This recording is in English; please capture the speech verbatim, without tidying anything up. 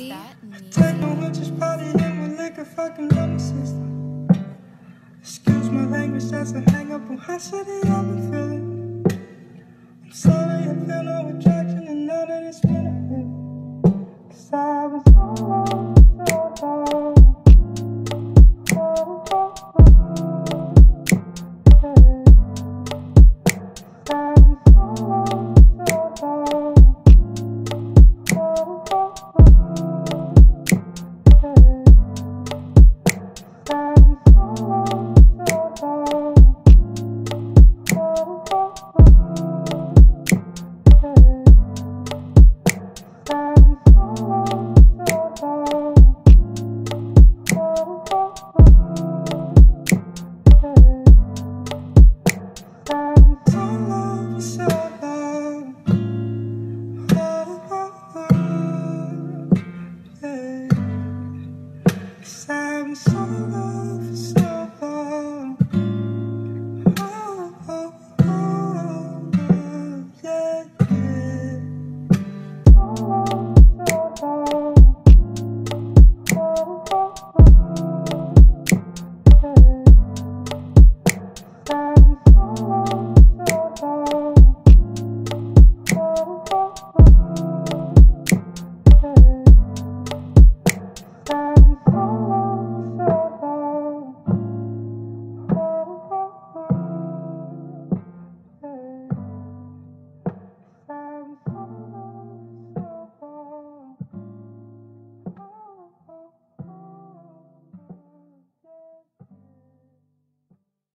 Meezy. Take my lunch, probably hit my liquor, fucking number system. Excuse my language, that's a hang up on how shitty I've been feeling. I'm sorry, I feel no attraction and none of this been a bit. Cause I was so low, so low.